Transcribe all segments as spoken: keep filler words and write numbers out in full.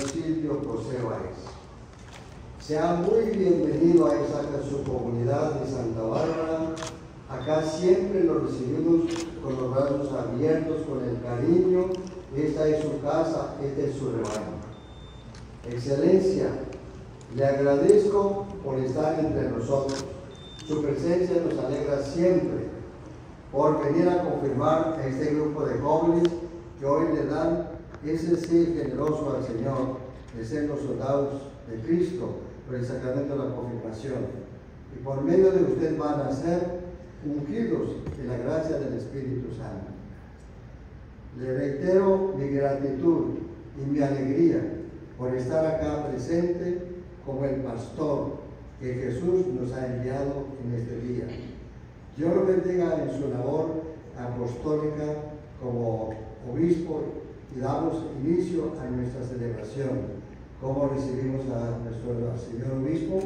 Silvio José Báez. Sea muy bienvenido a esa su comunidad de Santa Bárbara. Acá siempre lo recibimos con los brazos abiertos, con el cariño. Esta es su casa, este es su rebaño. Excelencia, le agradezco por estar entre nosotros. Su presencia nos alegra siempre, por venir a confirmar a este grupo de jóvenes que hoy le dan ese sí generoso al Señor de ser los soldados de Cristo por el sacramento de la confirmación. Y por medio de usted van a ser ungidos en la gracia del Espíritu Santo. Le reitero mi gratitud y mi alegría por estar acá presente como el pastor que Jesús nos ha enviado en este día. Dios lo bendiga en su labor apostólica como obispo y damos inicio a nuestra celebración. ¿Cómo recibimos a nuestro señor obispo?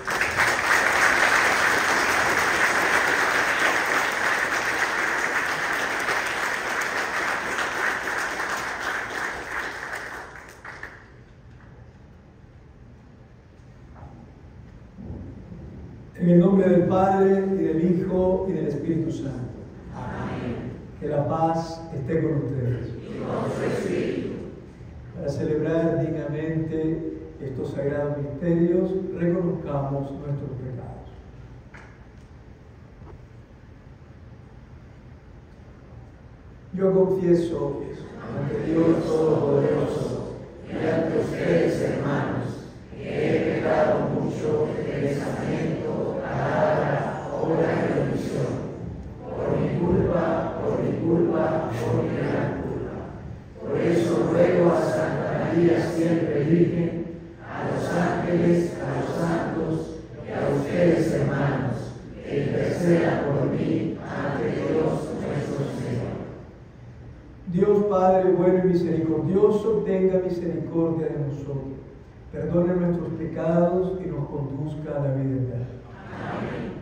En el nombre del Padre, y del Hijo, y del Espíritu Santo. Amén. Que la paz esté con ustedes. Y con su espíritu. Para celebrar dignamente estos sagrados misterios, reconozcamos nuestros pecados. Yo confieso ante Dios Todopoderoso Y ante ustedes, hermanos, que he pecado mucho de pensamiento, palabra, obra y omisión, por mi culpa, por mi culpa, por mi gran culpa. Por eso ruego a Santa María siempre Virgen, a los ángeles, a los santos y a ustedes, hermanos, que intercedan por mí ante Dios nuestro Señor. Dios Padre bueno y misericordioso, tenga misericordia de nosotros, perdone nuestros pecados y nos conduzca a la vida eterna. Amén.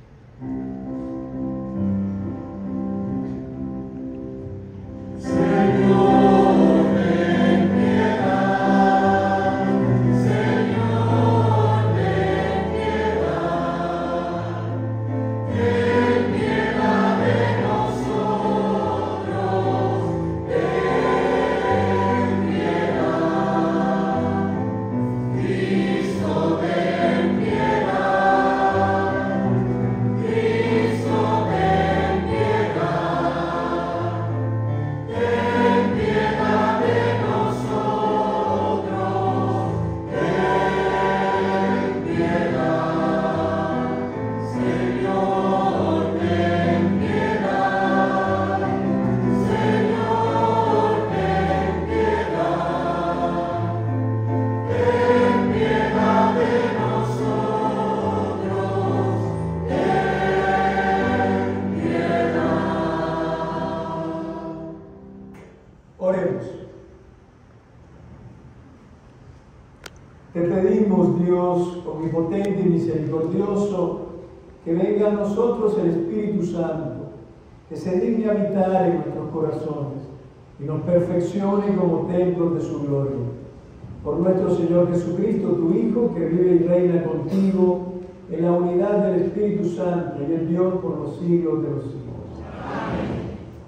Oremos. Te pedimos, Dios omnipotente y misericordioso, que venga a nosotros el Espíritu Santo, que se digne habitar en nuestros corazones y nos perfeccione como templos de su gloria. Por nuestro Señor Jesucristo, tu Hijo, que vive y reina contigo en la unidad del Espíritu Santo y es Dios por los siglos de los siglos. Amén.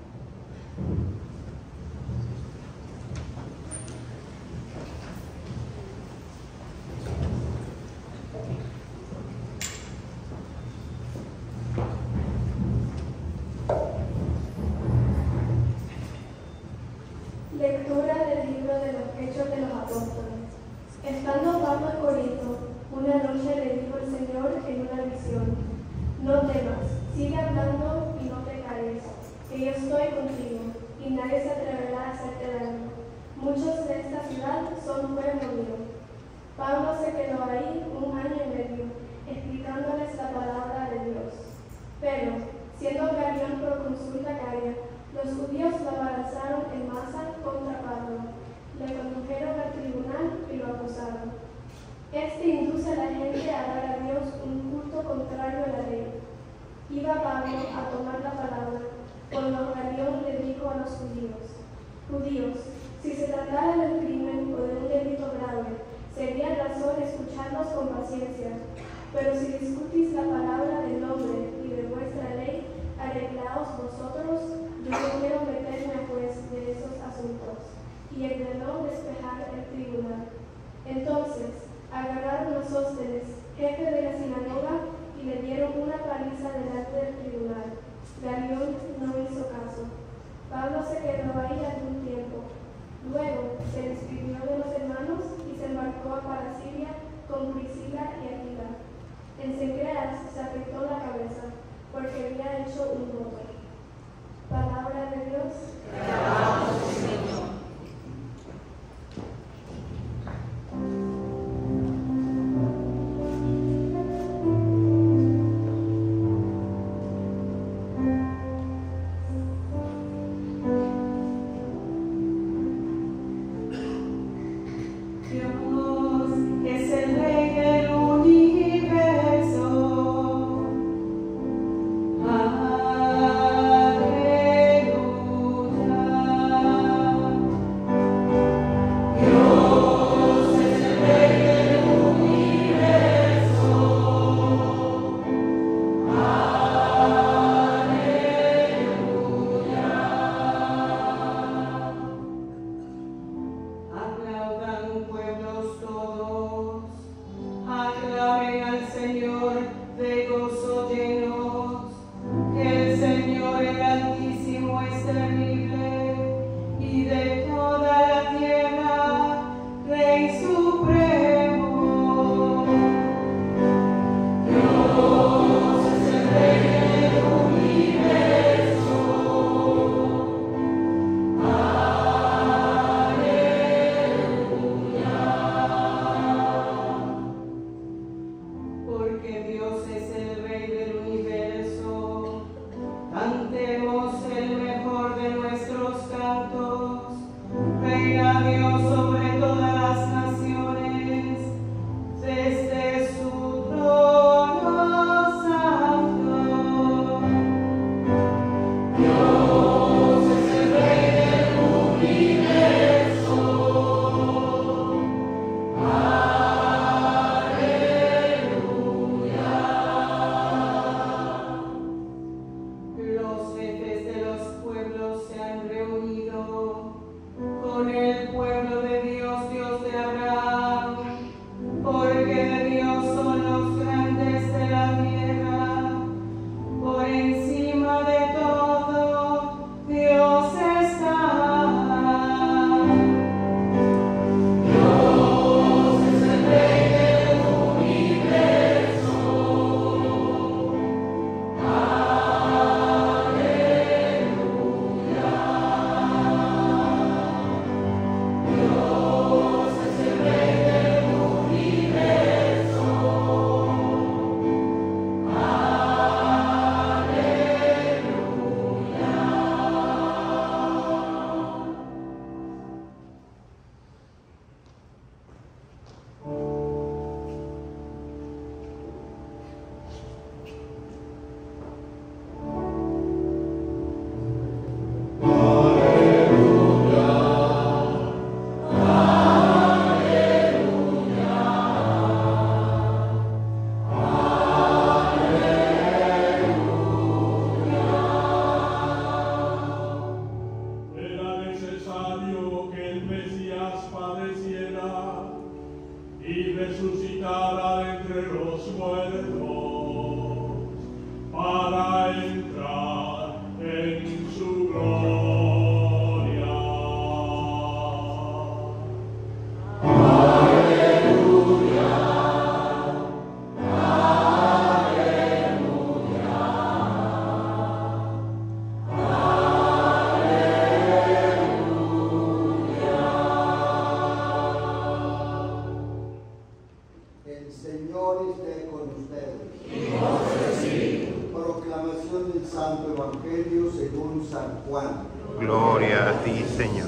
Lectura del libro de los Hechos de los Apóstoles. Estando Pablo en Corinto, una noche le dijo el Señor en una visión: no temas, sigue hablando y no pecares, que yo estoy contigo, y nadie se atreverá a hacerte daño. Muchos de esta ciudad son pueblo mío. Pablo se quedó ahí un año y medio, explicándoles la palabra de Dios. Pero, siendo Galión procónsul de Acaya, los judíos lo embarazaron en masa contra Pablo, le condujeron al tribunal y lo acusaron. Este induce a la gente a dar a Dios un culto contrario a la ley. Iba Pablo a tomar la palabra, cuando Galión le dijo a los judíos: Judíos, si se tratara del crimen o de un delito grave paliza delante del tribunal. Galión no hizo caso. Pablo se quedó ahí algún tiempo. Luego se despidió de los hermanos y se embarcó para Siria con Priscila y Aquila. En Cencreas se afectó la cabeza porque había hecho un voto. Palabra de Dios. Te alabamos, Señor. Gloria a ti, Señor.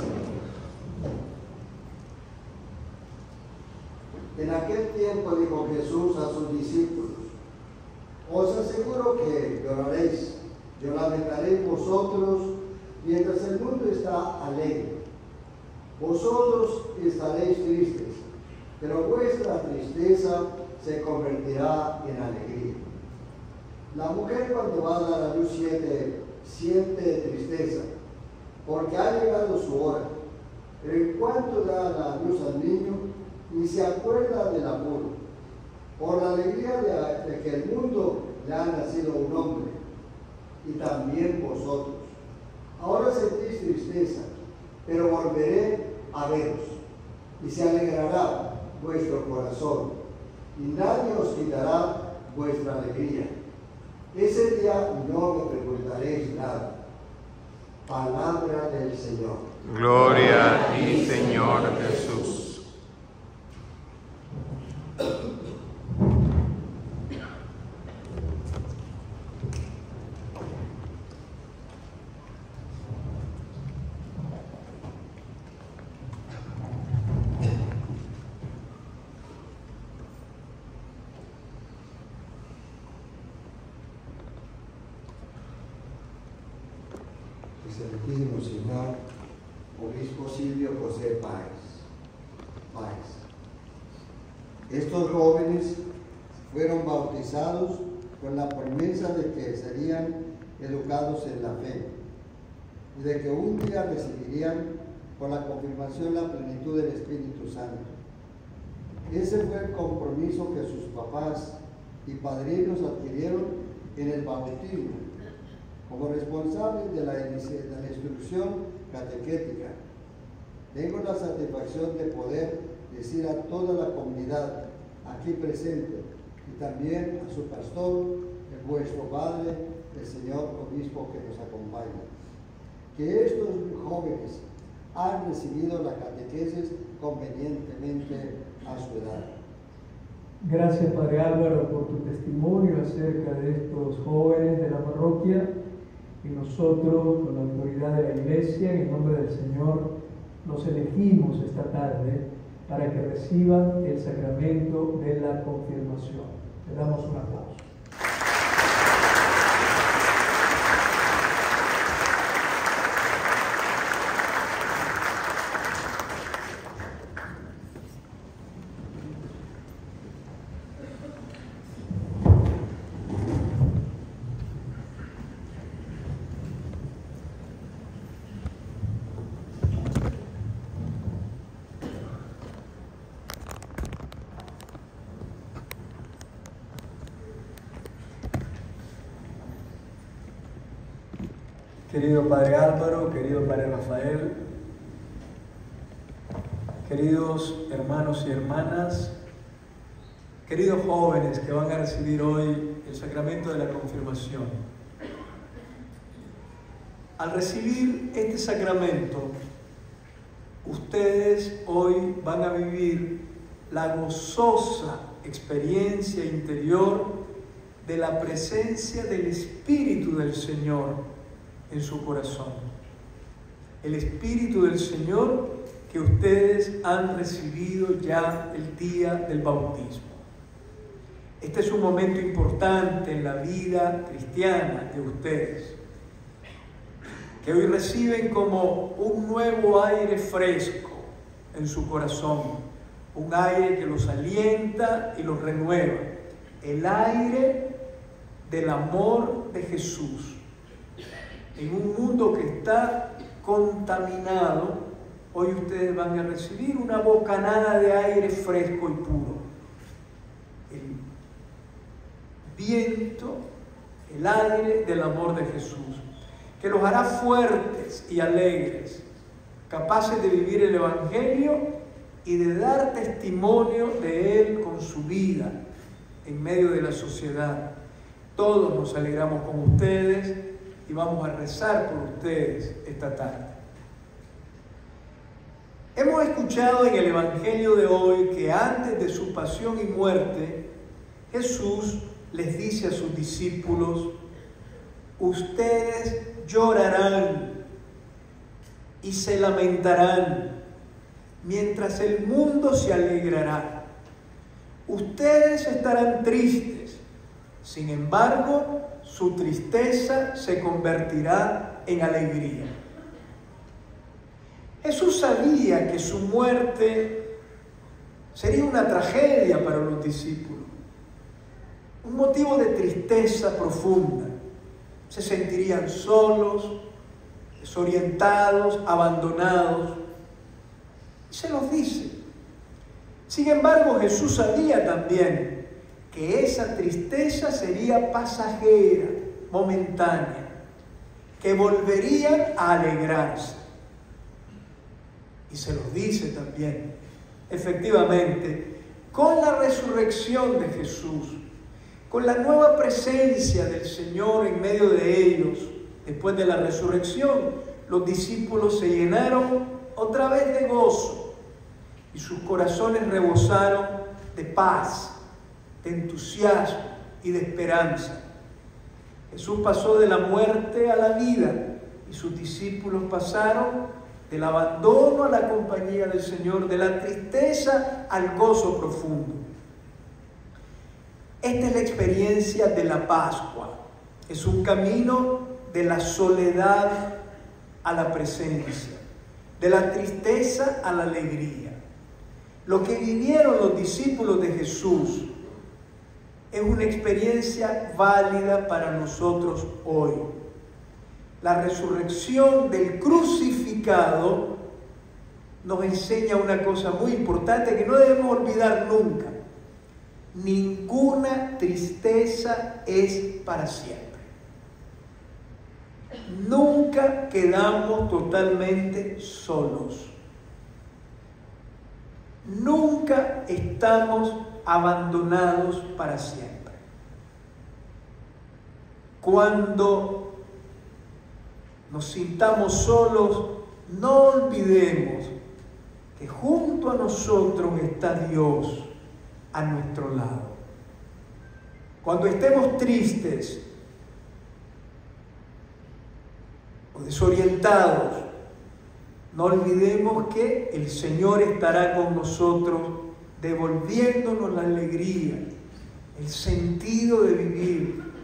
En aquel tiempo dijo Jesús a sus discípulos: os aseguro que lloraréis, yo lamentaréis vosotros, mientras el mundo está alegre. Vosotros estaréis tristes, pero vuestra tristeza se convertirá en alegría. La mujer, cuando va a dar a luz, siente, siente tristeza, porque ha llegado su hora. Pero en cuanto da la luz al niño, ni se acuerda del apuro, por la alegría de, de que el mundo le ha nacido un hombre, y también vosotros. Ahora sentís tristeza, pero volveré a veros, y se alegrará vuestro corazón, y nadie os quitará vuestra alegría. Ese día no me preguntaréis nada. Palabra del Señor. Gloria a ti, Señor Jesús. Excelentísimo Señor, Obispo Silvio José Páez. Páez. Estos jóvenes fueron bautizados con la promesa de que serían educados en la fe y de que un día recibirían con la confirmación la plenitud del Espíritu Santo. Ese fue el compromiso que sus papás y padrinos adquirieron en el bautismo, como responsables de la, de la instrucción catequética. Tengo la satisfacción de poder decir a toda la comunidad aquí presente y también a su pastor, el vuestro padre, el señor obispo que nos acompaña, que estos jóvenes han recibido la catequesis convenientemente a su edad. Gracias, Padre Álvaro, por tu testimonio acerca de estos jóvenes de la parroquia. Y nosotros, con la autoridad de la Iglesia, en el nombre del Señor, los elegimos esta tarde para que reciban el sacramento de la confirmación. Le damos un aplauso. Querido Padre Álvaro, querido Padre Rafael, queridos hermanos y hermanas, queridos jóvenes que van a recibir hoy el sacramento de la confirmación. Al recibir este sacramento, ustedes hoy van a vivir la gozosa experiencia interior de la presencia del Espíritu del Señor en su corazón. El Espíritu del Señor que ustedes han recibido ya el día del bautismo. Este es un momento importante en la vida cristiana de ustedes, que hoy reciben como un nuevo aire fresco en su corazón, un aire que los alienta y los renueva, el aire del amor de Jesús. En un mundo que está contaminado, hoy ustedes van a recibir una bocanada de aire fresco y puro. El viento, el aire del amor de Jesús, que los hará fuertes y alegres, capaces de vivir el Evangelio y de dar testimonio de Él con su vida en medio de la sociedad. Todos nos alegramos con ustedes y vamos a rezar por ustedes esta tarde. Hemos escuchado en el Evangelio de hoy que antes de su pasión y muerte, Jesús les dice a sus discípulos: ustedes llorarán y se lamentarán, mientras el mundo se alegrará. Ustedes estarán tristes, sin embargo, su tristeza se convertirá en alegría. Jesús sabía que su muerte sería una tragedia para los discípulos, un motivo de tristeza profunda. Se sentirían solos, desorientados, abandonados. Y se los dice. Sin embargo, Jesús sabía también que esa tristeza sería pasajera, momentánea, que volverían a alegrarse. Y se los dice también, efectivamente, con la resurrección de Jesús, con la nueva presencia del Señor en medio de ellos, después de la resurrección, los discípulos se llenaron otra vez de gozo y sus corazones rebosaron de paz, de entusiasmo y de esperanza. Jesús pasó de la muerte a la vida y sus discípulos pasaron del abandono a la compañía del Señor, de la tristeza al gozo profundo. Esta es la experiencia de la Pascua. Es un camino de la soledad a la presencia, de la tristeza a la alegría. Lo que vivieron los discípulos de Jesús es una experiencia válida para nosotros hoy. La resurrección del crucificado nos enseña una cosa muy importante que no debemos olvidar nunca. Ninguna tristeza es para siempre. Nunca quedamos totalmente solos. Nunca estamos abandonados para siempre. Cuando nos sintamos solos, no olvidemos que junto a nosotros está Dios a nuestro lado. Cuando estemos tristes o desorientados, no olvidemos que el Señor estará con nosotros, devolviéndonos la alegría, el sentido de vivir.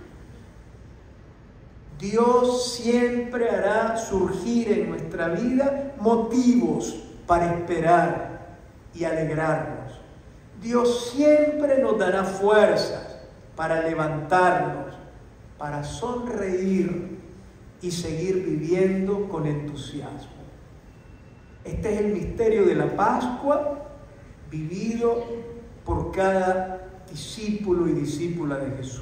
Dios siempre hará surgir en nuestra vida motivos para esperar y alegrarnos. Dios siempre nos dará fuerzas para levantarnos, para sonreír y seguir viviendo con entusiasmo. Este es el misterio de la Pascua vivido por cada discípulo y discípula de Jesús.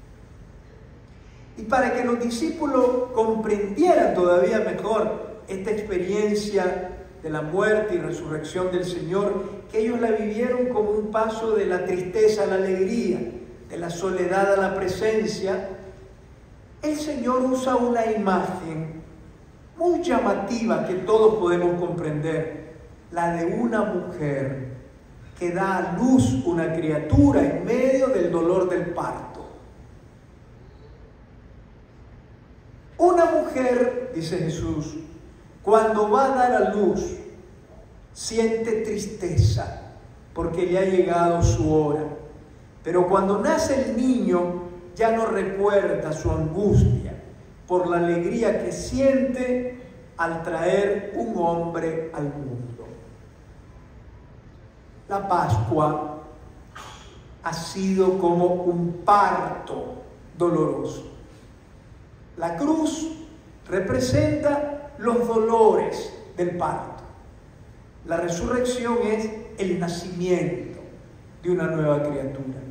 Y para que los discípulos comprendieran todavía mejor esta experiencia de la muerte y resurrección del Señor, que ellos la vivieron como un paso de la tristeza a la alegría, de la soledad a la presencia, el Señor usa una imagen muy llamativa que todos podemos comprender, la de una mujer que da a luz una criatura en medio del dolor del parto. Una mujer, dice Jesús, cuando va a dar a luz, siente tristeza porque le ha llegado su hora. Pero cuando nace el niño, ya no recuerda su angustia por la alegría que siente al traer un hombre al mundo. La Pascua ha sido como un parto doloroso. La cruz representa los dolores del parto. La resurrección es el nacimiento de una nueva criatura.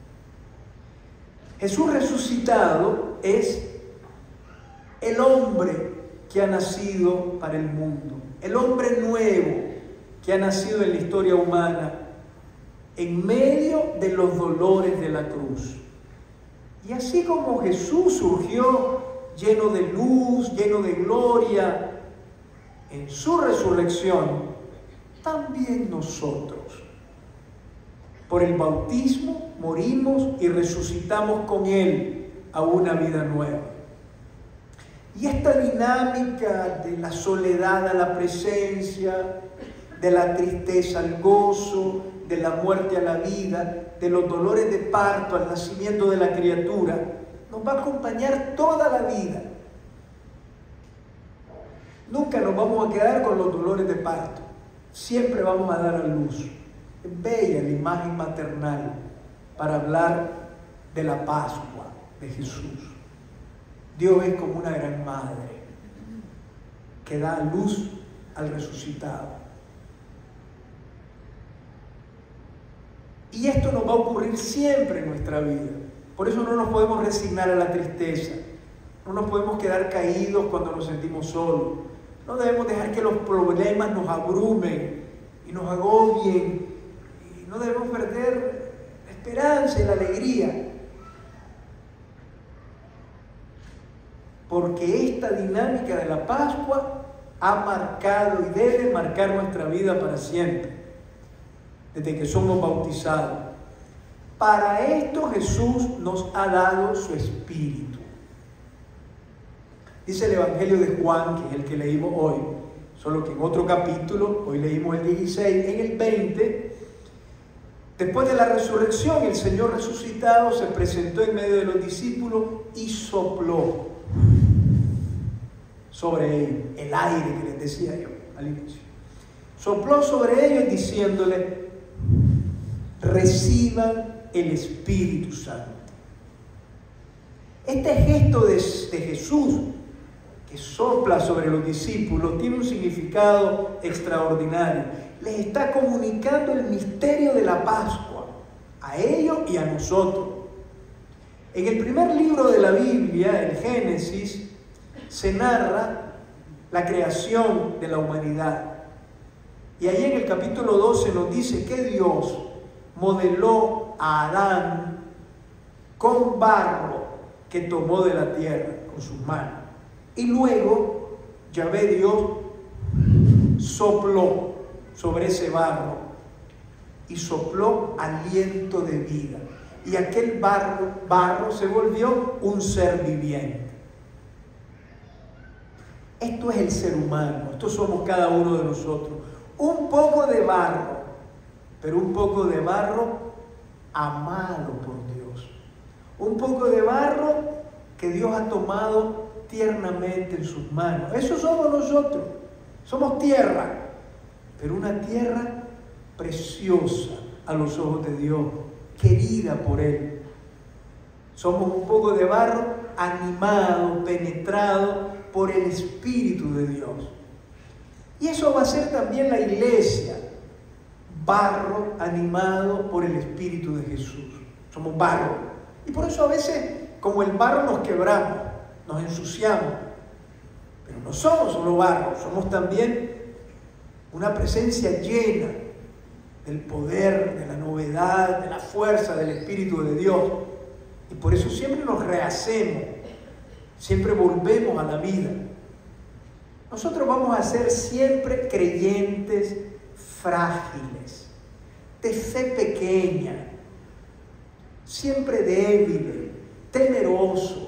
Jesús resucitado es el hombre que ha nacido para el mundo, el hombre nuevo que ha nacido en la historia humana en medio de los dolores de la cruz. Y así como Jesús surgió lleno de luz, lleno de gloria, en su resurrección, también nosotros, por el bautismo, morimos y resucitamos con Él a una vida nueva. Y esta dinámica de la soledad a la presencia, de la tristeza al gozo, de la muerte a la vida, de los dolores de parto al nacimiento de la criatura, nos va a acompañar toda la vida. Nunca nos vamos a quedar con los dolores de parto. Siempre vamos a dar a luz. Es bella la imagen maternal para hablar de la Pascua de Jesús. Dios es como una gran madre que da a luz al resucitado. Y esto nos va a ocurrir siempre en nuestra vida. Por eso no nos podemos resignar a la tristeza. No nos podemos quedar caídos cuando nos sentimos solos. No debemos dejar que los problemas nos abrumen y nos agobien. Y no debemos perder la esperanza y la alegría. Porque esta dinámica de la Pascua ha marcado y debe marcar nuestra vida para siempre, desde que somos bautizados. Para esto Jesús nos ha dado su Espíritu. Dice el Evangelio de Juan, que es el que leímos hoy, solo que en otro capítulo, hoy leímos el dieciséis, en el veinte, después de la resurrección, el Señor resucitado se presentó en medio de los discípulos y sopló sobre ellos, el aire que les decía yo al inicio. Sopló sobre ellos diciéndole: reciban el Espíritu Santo. Este gesto de, de Jesús, que sopla sobre los discípulos, tiene un significado extraordinario. Les está comunicando el misterio de la Pascua a ellos y a nosotros. En el primer libro de la Biblia, el Génesis, se narra la creación de la humanidad. Y ahí en el capítulo doce nos dice que Dios modeló a Adán con barro que tomó de la tierra con sus manos. Y luego Yahvé Dios sopló sobre ese barro y sopló aliento de vida. Y aquel barro, barro se volvió un ser viviente. Esto es el ser humano, esto somos cada uno de nosotros. Un poco de barro, pero un poco de barro amado por Dios. Un poco de barro que Dios ha tomado tiernamente en sus manos. Eso somos nosotros. Somos tierra, pero una tierra preciosa a los ojos de Dios, querida por Él. Somos un poco de barro animado, penetrado por el Espíritu de Dios. Y eso va a ser también la iglesia, barro animado por el Espíritu de Jesús. Somos barro. Y por eso a veces, como el barro, nos quebramos, nos ensuciamos. Pero no somos solo barro, somos también una presencia llena del poder, de la novedad, de la fuerza del Espíritu de Dios. Y por eso siempre nos rehacemos, siempre volvemos a la vida. Nosotros vamos a ser siempre creyentes frágiles, de fe pequeña, siempre débiles, temerosos.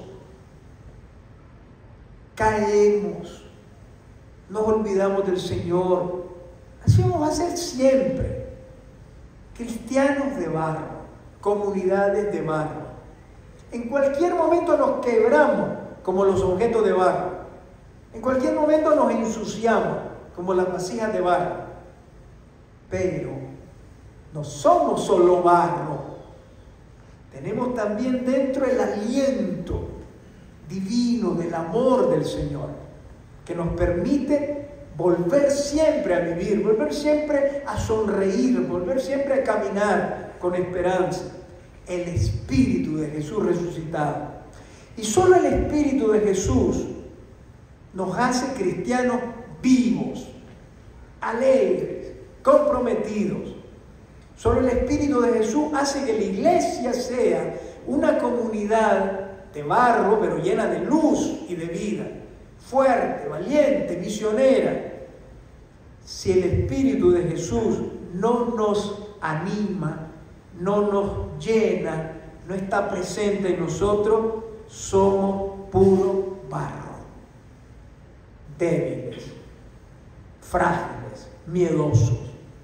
Caemos, nos olvidamos del Señor. Así vamos a ser siempre. Cristianos de barro, comunidades de barro. En cualquier momento nos quebramos como los objetos de barro. En cualquier momento nos ensuciamos como las vasijas de barro. Pero no somos solo barro. Tenemos también dentro el aliento divino del amor del Señor, que nos permite volver siempre a vivir, volver siempre a sonreír, volver siempre a caminar con esperanza. El Espíritu de Jesús resucitado. Y solo el Espíritu de Jesús nos hace cristianos vivos, alegres, comprometidos. Solo el Espíritu de Jesús hace que la iglesia sea una comunidad de barro, pero llena de luz y de vida, fuerte, valiente, misionera. Si el Espíritu de Jesús no nos anima, no nos llena, no está presente en nosotros, somos puro barro, débiles, frágiles, miedosos.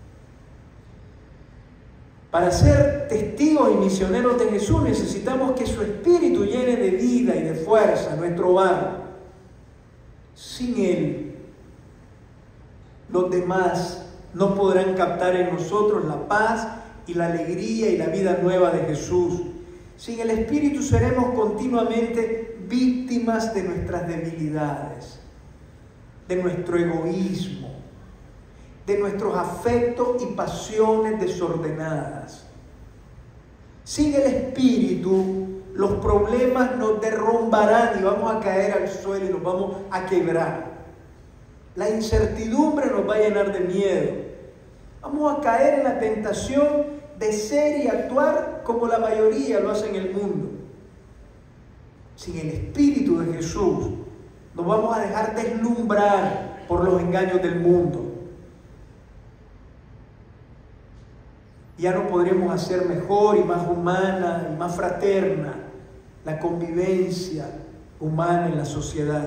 Para ser testigos y misioneros de Jesús necesitamos que su Espíritu llene de vida y de fuerza nuestro barro. Sin Él, los demás no podrán captar en nosotros la paz y la alegría y la vida nueva de Jesús. Sin el Espíritu seremos continuamente víctimas de nuestras debilidades, de nuestro egoísmo, de nuestros afectos y pasiones desordenadas. Sin el Espíritu, los problemas nos derrumbarán y vamos a caer al suelo y nos vamos a quebrar. La incertidumbre nos va a llenar de miedo. Vamos a caer en la tentación de ser y actuar como la mayoría lo hace en el mundo. Sin el Espíritu de Jesús, nos vamos a dejar deslumbrar por los engaños del mundo. Ya no podremos hacer mejor y más humana y más fraterna la convivencia humana en la sociedad.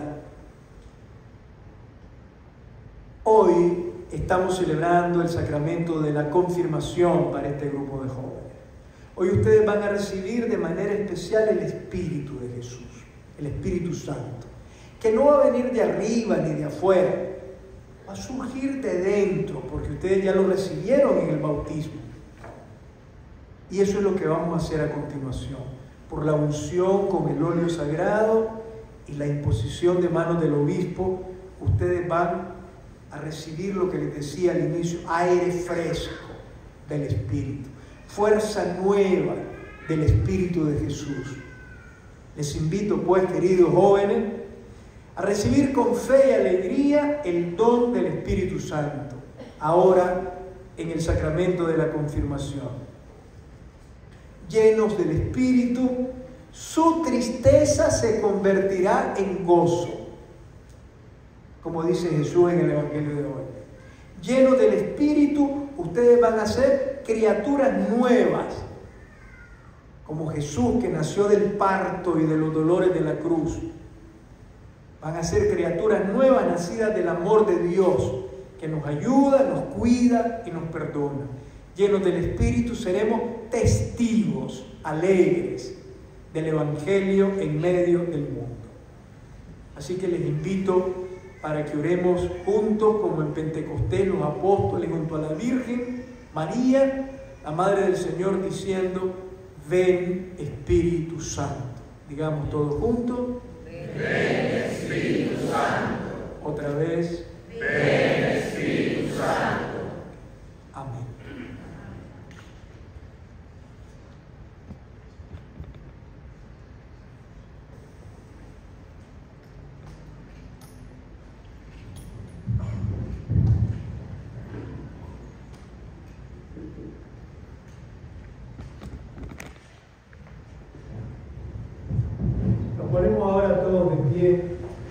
Hoy estamos celebrando el sacramento de la confirmación para este grupo de jóvenes. Hoy ustedes van a recibir de manera especial el Espíritu de Jesús, el Espíritu Santo, que no va a venir de arriba ni de afuera, va a surgir de dentro, porque ustedes ya lo recibieron en el bautismo. Y eso es lo que vamos a hacer a continuación. Por la unción con el óleo sagrado y la imposición de manos del obispo, ustedes van a recibir lo que les decía al inicio, aire fresco del Espíritu, fuerza nueva del Espíritu de Jesús. Les invito, pues, queridos jóvenes, a recibir con fe y alegría el don del Espíritu Santo, ahora en el sacramento de la confirmación. Llenos del Espíritu, su tristeza se convertirá en gozo, como dice Jesús en el Evangelio de hoy. Llenos del Espíritu, ustedes van a ser criaturas nuevas, como Jesús, que nació del parto y de los dolores de la cruz. Van a ser criaturas nuevas, nacidas del amor de Dios, que nos ayuda, nos cuida y nos perdona. Llenos del Espíritu, seremos testigos alegres del Evangelio en medio del mundo. Así que les invito para que oremos juntos, como en Pentecostés, los apóstoles junto a la Virgen María, la Madre del Señor, diciendo: ven Espíritu Santo. Digamos todos juntos: ven Espíritu Santo. Otra vez: ven Espíritu Santo. Amén. Ponemos ahora todos de pie.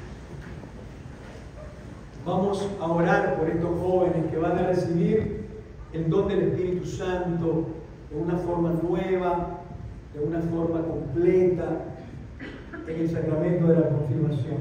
Vamos a orar por estos jóvenes que van a recibir el don del Espíritu Santo de una forma nueva, de una forma completa, en el sacramento de la confirmación.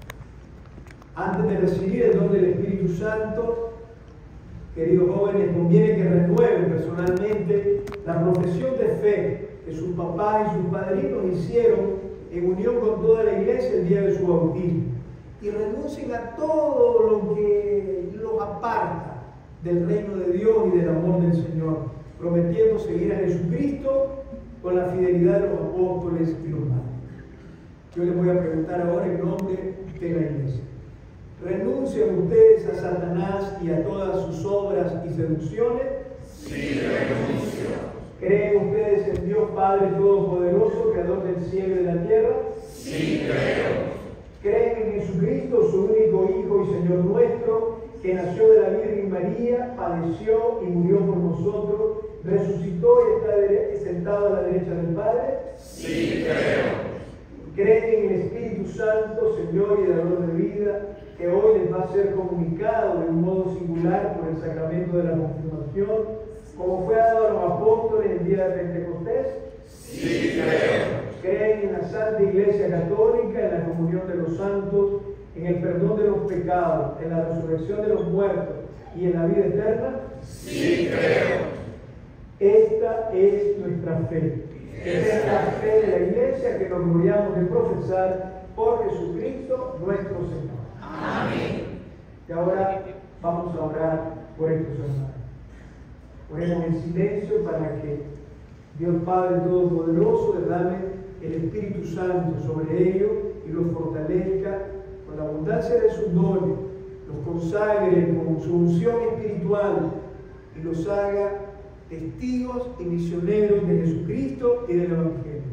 Antes de recibir el don del Espíritu Santo, queridos jóvenes, conviene que renueven personalmente la profesión de fe que sus papás y sus padrinos hicieron en unión con toda la iglesia el día de su bautismo, y renuncien a todo lo que los aparta del reino de Dios y del amor del Señor, prometiendo seguir a Jesucristo con la fidelidad de los apóstoles y los mártires. Yo les voy a preguntar ahora en nombre de la iglesia: ¿renuncian ustedes a Satanás y a todas sus obras y seducciones? Sí, renuncio. ¿Creen ustedes en Dios Padre Todopoderoso, Creador del cielo y de la tierra? Sí, creo. ¿Creen en Jesucristo, su único Hijo y Señor nuestro, que nació de la Virgen María, padeció y murió por nosotros, resucitó y está sentado a la derecha del Padre? Sí, creo. ¿Creen en el Espíritu Santo, Señor y dador de vida, que hoy les va a ser comunicado de un modo singular por el sacramento de la confirmación, como fue dado a los apóstoles el día de Pentecostés? Sí, creo. ¿Creen en la Santa Iglesia Católica, en la comunión de los santos, en el perdón de los pecados, en la resurrección de los muertos y en la vida eterna? Sí, creo. Esta es nuestra fe. Esta es la fe de la Iglesia que nos gloriamos de profesar por Jesucristo nuestro Señor. Amén. Y ahora vamos a orar por estos hermanos. Oremos en silencio para que Dios Padre Todopoderoso derrame el Espíritu Santo sobre ellos y los fortalezca con la abundancia de sus dones, los consagre con su unción espiritual y los haga testigos y misioneros de Jesucristo y del Evangelio.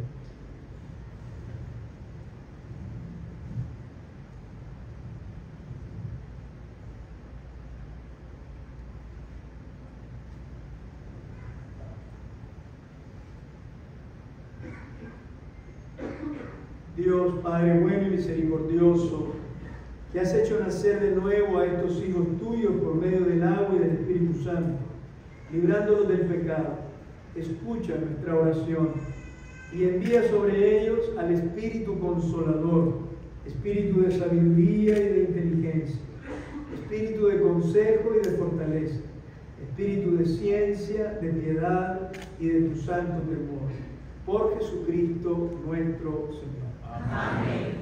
Dios, Padre bueno y misericordioso, que has hecho nacer de nuevo a estos hijos tuyos por medio del agua y del Espíritu Santo, librándolos del pecado, escucha nuestra oración y envía sobre ellos al Espíritu Consolador, Espíritu de sabiduría y de inteligencia, Espíritu de consejo y de fortaleza, Espíritu de ciencia, de piedad y de tu santo temor. Por Jesucristo nuestro Señor. Amén.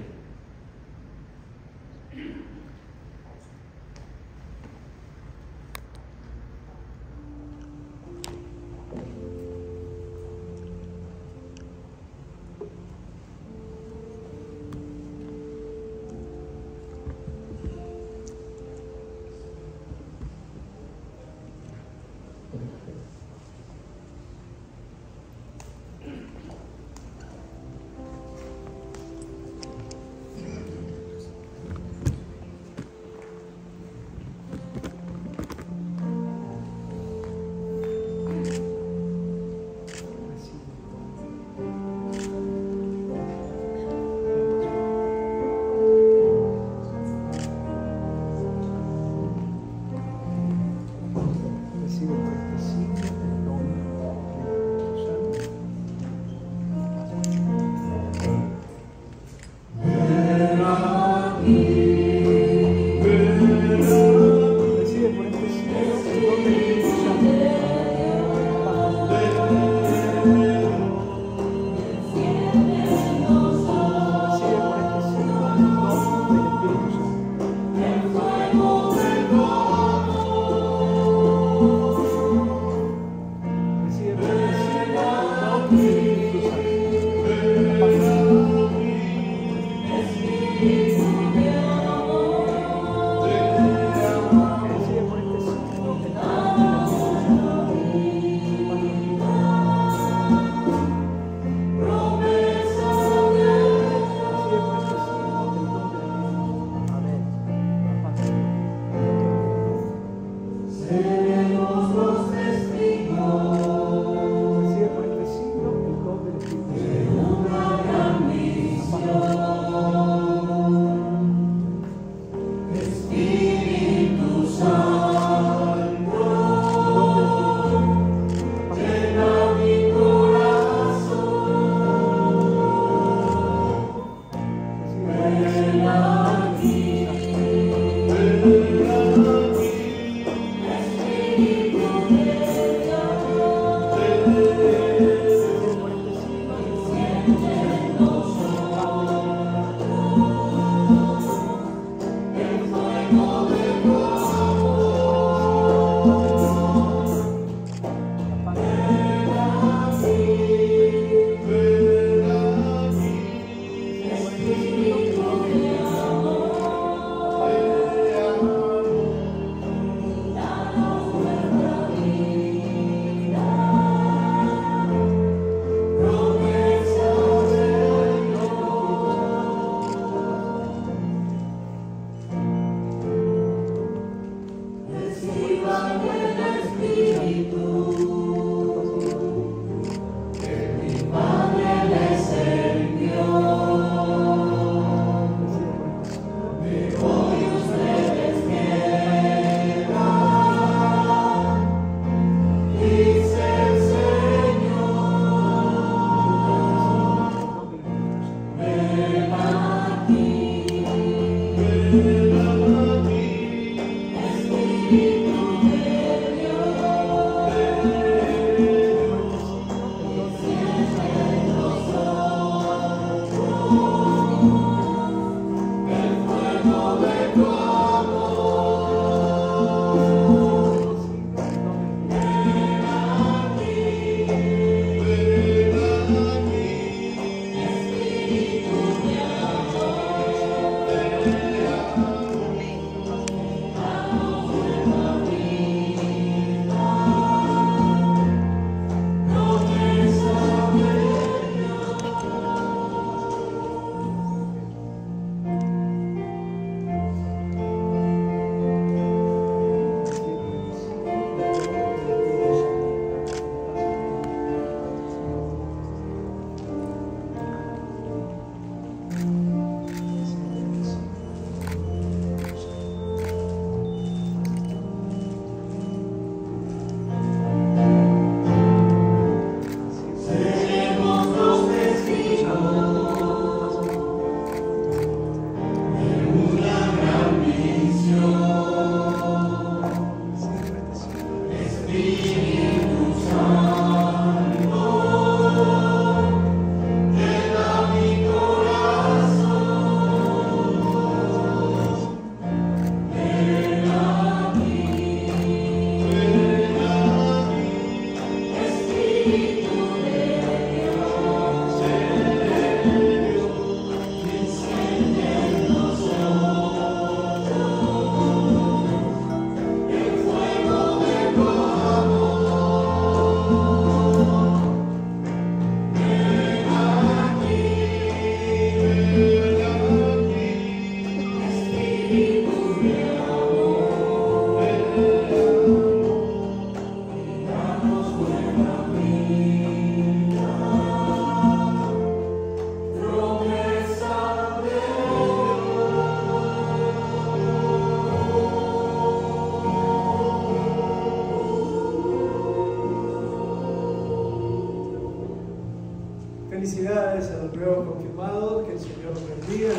Felicidades a los nuevos confirmados, que el Señor los bendiga.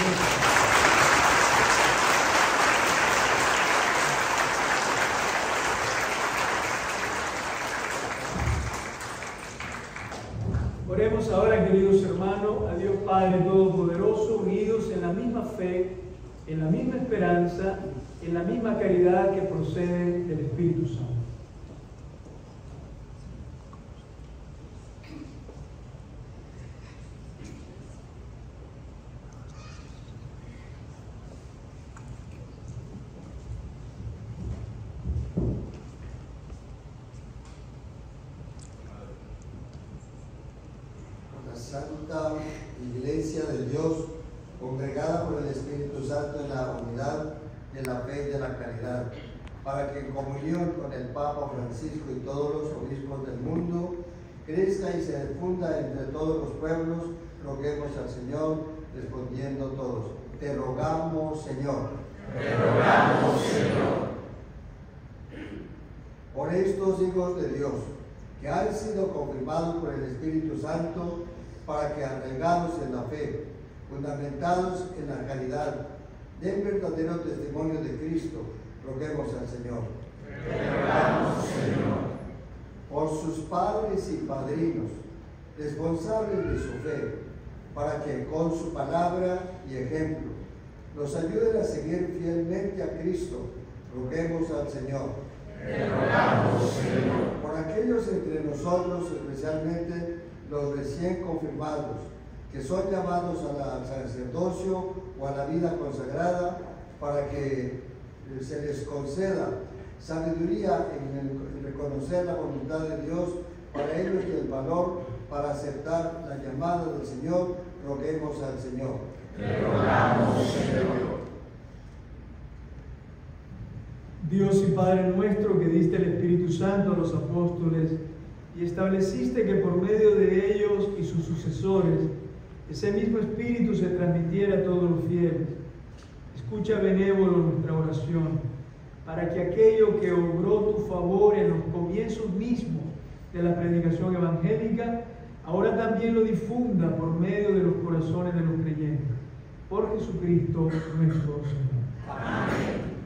Oremos ahora, queridos hermanos, a Dios Padre Todopoderoso, unidos en la misma fe, en la misma esperanza, en la misma caridad que procede del Espíritu Santo. Santa Iglesia de Dios, congregada por el Espíritu Santo en la unidad de la fe y de la caridad, para que en comunión con el Papa Francisco y todos los obispos del mundo, crezca y se difunda entre todos los pueblos, roguemos al Señor, respondiendo todos: te rogamos, Señor. Te rogamos, Señor. Por estos hijos de Dios, que han sido confirmados por el Espíritu Santo, para que, arraigados en la fe, fundamentados en la caridad, den verdadero testimonio de Cristo, roguemos al Señor. Te rogamos, Señor. Por sus padres y padrinos, responsables de su fe, para que con su palabra y ejemplo nos ayuden a seguir fielmente a Cristo, roguemos al Señor. Te rogamos, Señor. Por aquellos entre nosotros, especialmente los recién confirmados, que son llamados al sacerdocio o a la vida consagrada, para que se les conceda sabiduría en, el, en reconocer la voluntad de Dios para ellos y el valor para aceptar la llamada del Señor, roguemos al Señor. Te rogamos, Señor. Dios y Padre nuestro, que diste el Espíritu Santo a los apóstoles y estableciste que por medio de ellos y sus sucesores ese mismo Espíritu se transmitiera a todos los fieles, escucha benévolo nuestra oración, para que aquello que obró tu favor en los comienzos mismos de la predicación evangélica, ahora también lo difunda por medio de los corazones de los creyentes. Por Jesucristo nuestro Señor. Amén.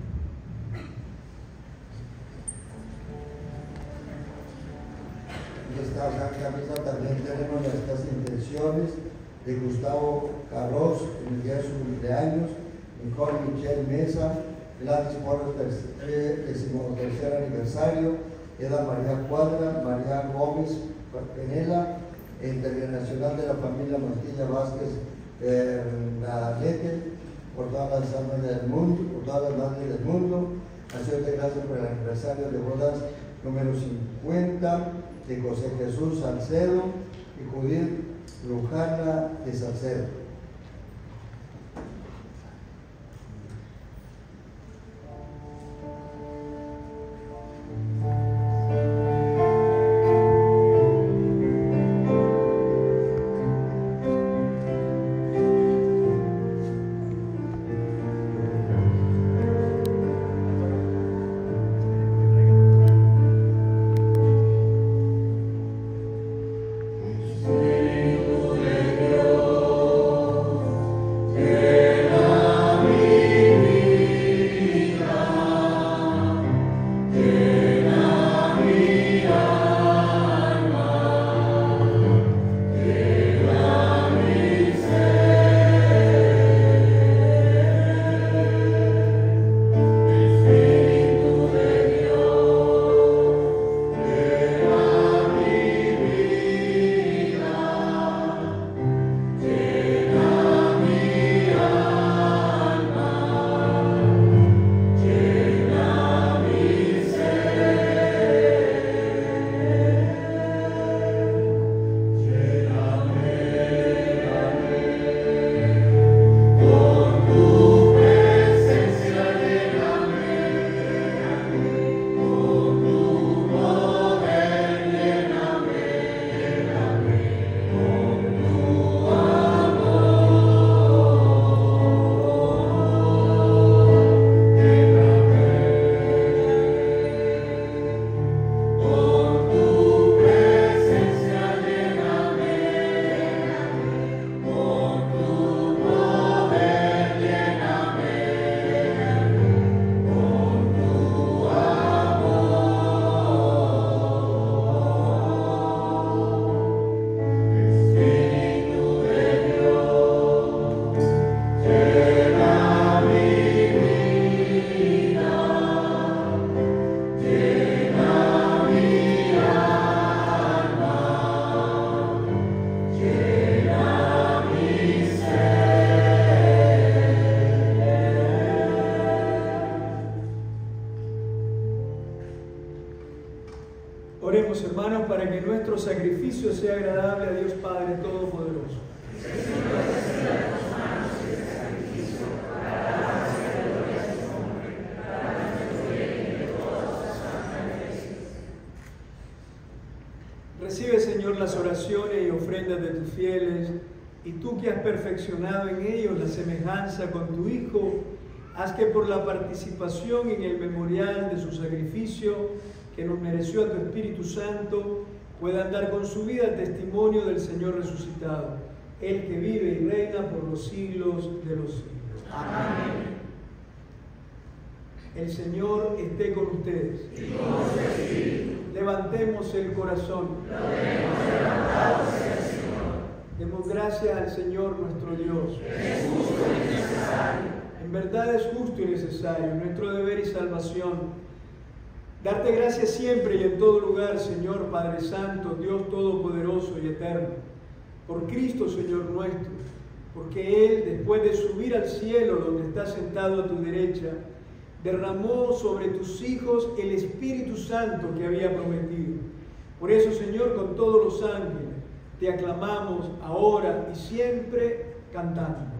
En esta Santa Misa también tenemos estas intenciones de Gustavo Carros, en el día de su cumpleaños, Nicole Michelle Mesa, Gladys por el decimotercer aniversario, Eda María Cuadra, María Gómez Penela, Internacional de la Familia Montilla Vázquez Bernadette, por todas las almas del mundo, por todas las madres del mundo. Acción de gracias por el aniversario de bodas número cincuenta de José Jesús Salcedo y Judith Lujana de Salcedo. Espíritu de Dios. nuestro sacrificio sea agradable a Dios Padre Todopoderoso. Recibe, Señor, las oraciones y ofrendas de tus fieles, y tú que has perfeccionado en ellos la semejanza con tu Hijo, haz que por la participación en el memorial de su sacrificio, que nos mereció a tu Espíritu Santo, puedan dar con su vida testimonio del Señor resucitado, el que vive y reina por los siglos de los siglos. Amén. El Señor esté con ustedes. Y con su espíritu. Levantemos el corazón. Lo tenemos levantado hacia el Señor. Demos gracias al Señor nuestro Dios. Es justo y necesario. En verdad es justo y necesario, nuestro deber y salvación. Darte gracias siempre y en todo lugar, Señor Padre Santo, Dios Todopoderoso y Eterno, por Cristo, Señor nuestro, porque Él, después de subir al cielo donde está sentado a tu derecha, derramó sobre tus hijos el Espíritu Santo que había prometido. Por eso, Señor, con todos los ángeles, te aclamamos ahora y siempre cantando.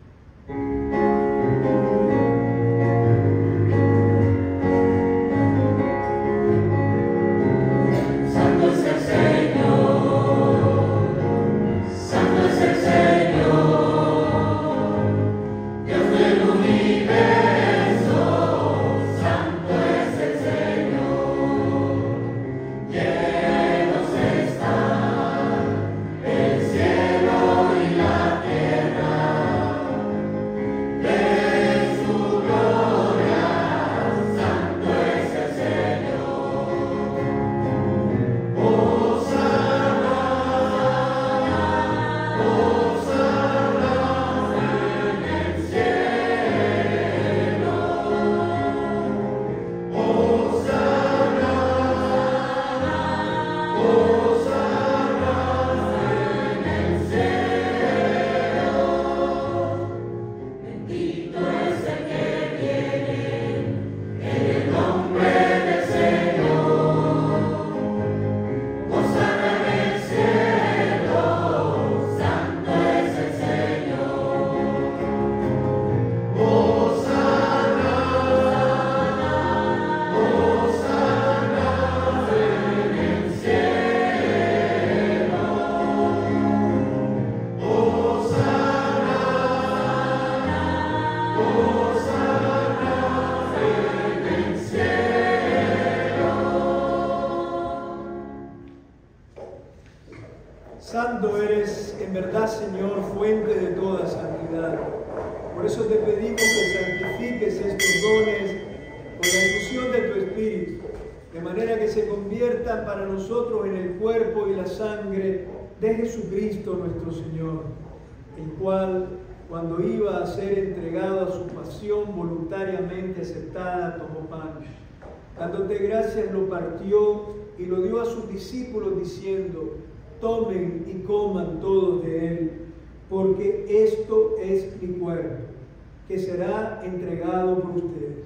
Santo eres, en verdad, Señor, fuente de toda santidad. Por eso te pedimos que santifiques estos dones con la infusión de tu Espíritu, de manera que se conviertan para nosotros en el cuerpo y la sangre de Jesucristo nuestro Señor, el cual, cuando iba a ser entregado a su pasión voluntariamente aceptada, tomó pan. Dándote gracias, lo partió y lo dio a sus discípulos diciendo: tomen y coman todos de él, porque esto es mi cuerpo, que será entregado por ustedes.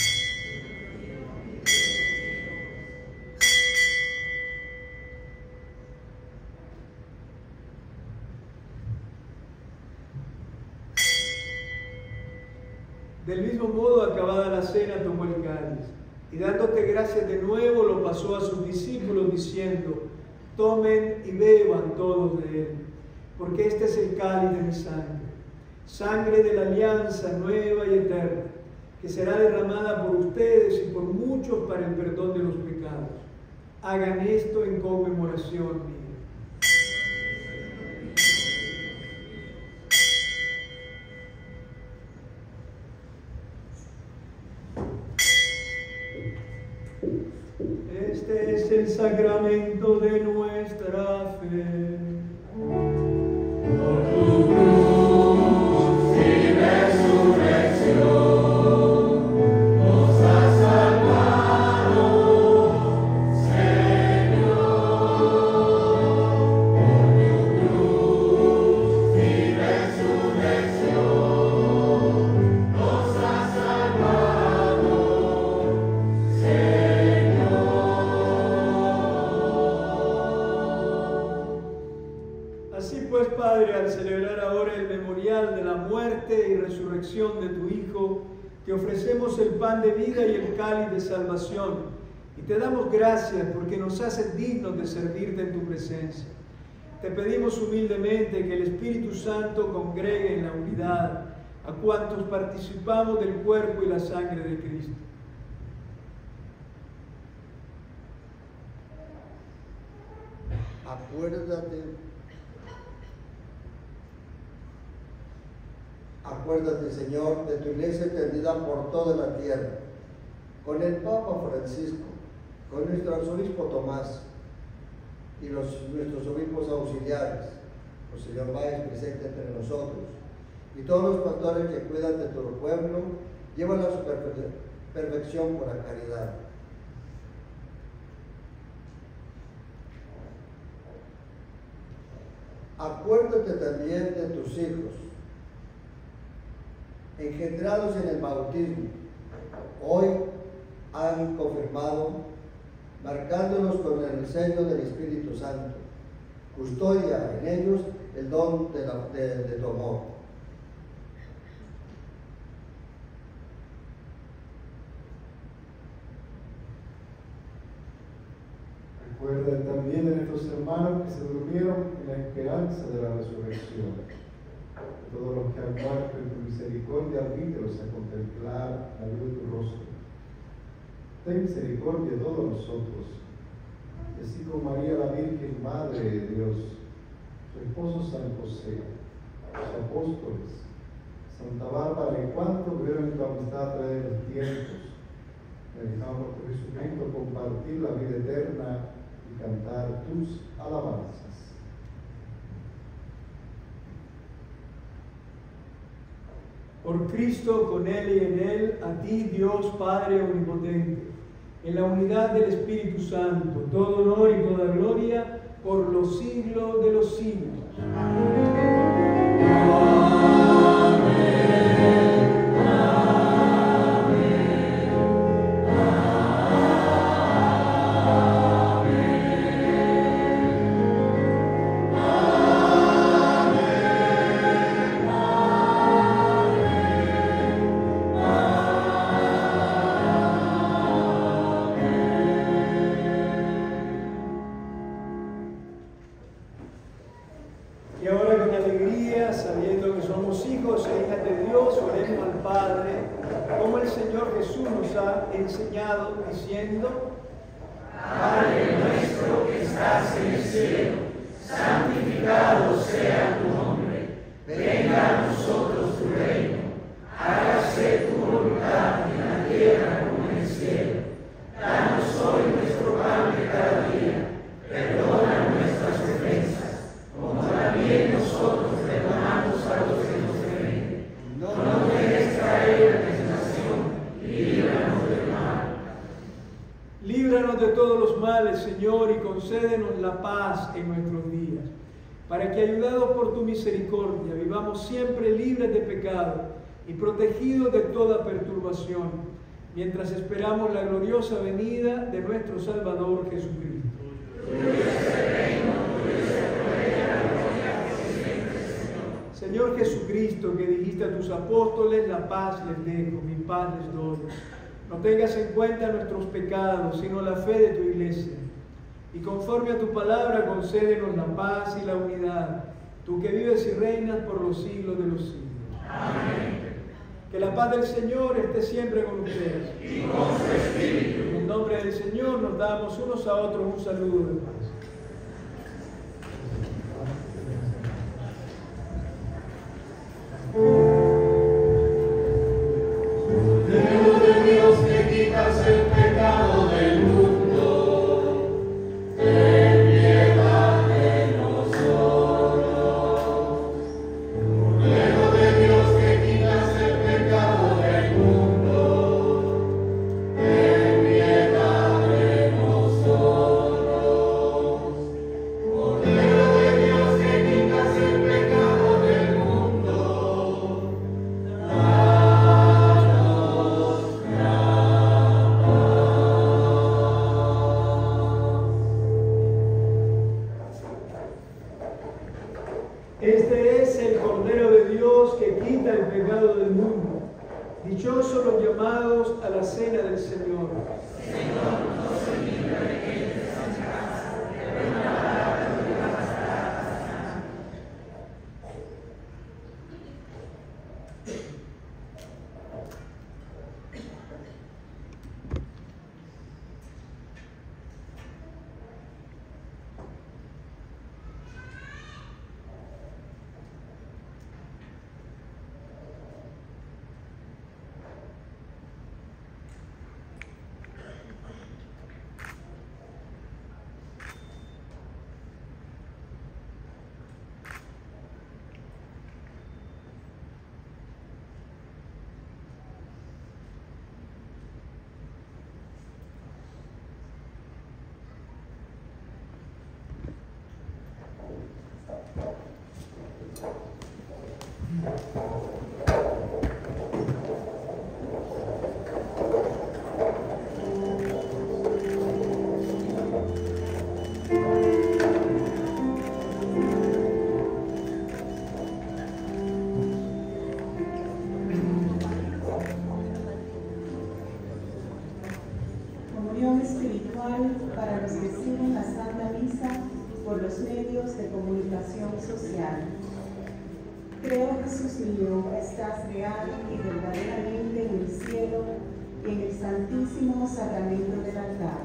Del mismo modo, acabada la cena, tomó el cáliz, y dándote gracias de nuevo, lo pasó a sus discípulos diciendo: tomen y beban todos de él, porque este es el cáliz de mi sangre, sangre de la alianza nueva y eterna, que será derramada por ustedes y por muchos para el perdón de los pecados. Hagan esto en conmemoración mía. Este es el sacramento de nuestra fe. Por tu cruz y resurrección nos has salvado, Señor. Por tu cruz y resurrección nos has salvado, Señor. Así pues, Padre, al celebrar ahora el memorial de la muerte y resurrección de tu Hijo, te ofrecemos el pan de vida y el cáliz de salvación, y te damos gracias porque nos haces dignos de servirte en tu presencia. Te pedimos humildemente que el Espíritu Santo congregue en la unidad a cuantos participamos del cuerpo y la sangre de Cristo. Acuérdate, acuérdate, Señor, de tu iglesia extendida por toda la tierra, con el Papa Francisco, con nuestro arzobispo Tomás y los, nuestros obispos auxiliares, el señor Báez presente entre nosotros, y todos los pastores que cuidan de tu pueblo, llévala a su perfe perfección por la caridad. Acuérdate también de tus hijos, engendrados en el bautismo, hoy han confirmado, marcándolos con el sello del Espíritu Santo. Custodia en ellos el don de, la, de, de tu amor. Recuerda también de nuestros hermanos que se durmieron en la esperanza de la resurrección. Todos los que han muerto en tu misericordia, admítelos a contemplar la luz de tu rostro. Ten misericordia de todos nosotros, y así como María la Virgen, Madre de Dios, su esposo San José, los apóstoles, Santa Bárbara y cuantos vieron en tu amistad a través de los tiempos, me dejamos por Jesucristo compartir la vida eterna y cantar tus alabanzas. Por Cristo, con Él y en Él, a ti, Dios Padre omnipotente, en la unidad del Espíritu Santo, todo honor y toda gloria por los siglos de los siglos. Amén. Enseñado diciendo: Padre nuestro que estás en el cielo, santificado sea tu nombre, venga a nosotros tu reino, hágase tu voluntad en la tierra como en el cielo. Danos hoy nuestro pan de cada día, perdona nuestras ofensas, como también nosotros perdonamos a los que nos ofenden. No nos dejes caer en tentación y líbranos del mal. Líbranos de todos los males, Señor, y concédenos la paz en nuestros días, para que, ayudados por tu misericordia, vivamos siempre libres de pecado y protegidos de toda perturbación, mientras esperamos la gloriosa venida de nuestro Salvador Jesucristo. Señor Jesucristo, que dijiste a tus apóstoles: la paz les dejo, mi paz les doy. No tengas en cuenta nuestros pecados, sino la fe de tu iglesia. Y conforme a tu palabra, concédenos la paz y la unidad, tú que vives y reinas por los siglos de los siglos. Amén. Que la paz del Señor esté siempre con ustedes. Y con su espíritu. En el nombre del Señor nos damos unos a otros un saludo de paz. Dios que quitas el pecado del mundo, ten piedad de nosotros. Cordero de Dios que quitas el pecado del mundo, ten piedad de nosotros. Este es el Cordero de Dios que quita el pecado del mundo. Dichosos los llamados a la cena del Señor. Señor, no se libre de que entre en casa, pero una palabra tuya bastará para sanar. Comunión espiritual para los que siguen la Santa Misa por los medios de comunicación social. Creo, Jesús mío, que estás real y verdaderamente en el cielo y en el santísimo sacramento del altar.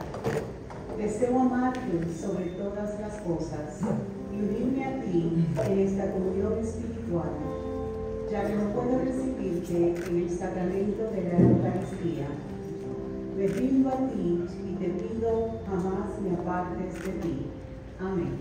Deseo amarte sobre todas las cosas y unirme a ti en esta comunión espiritual, ya que no puedo recibirte en el sacramento de la Eucaristía. Me rindo a ti y te pido jamás me apartes de ti. Amén.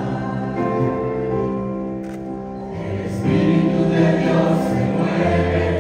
Espíritu de Dios se mueve.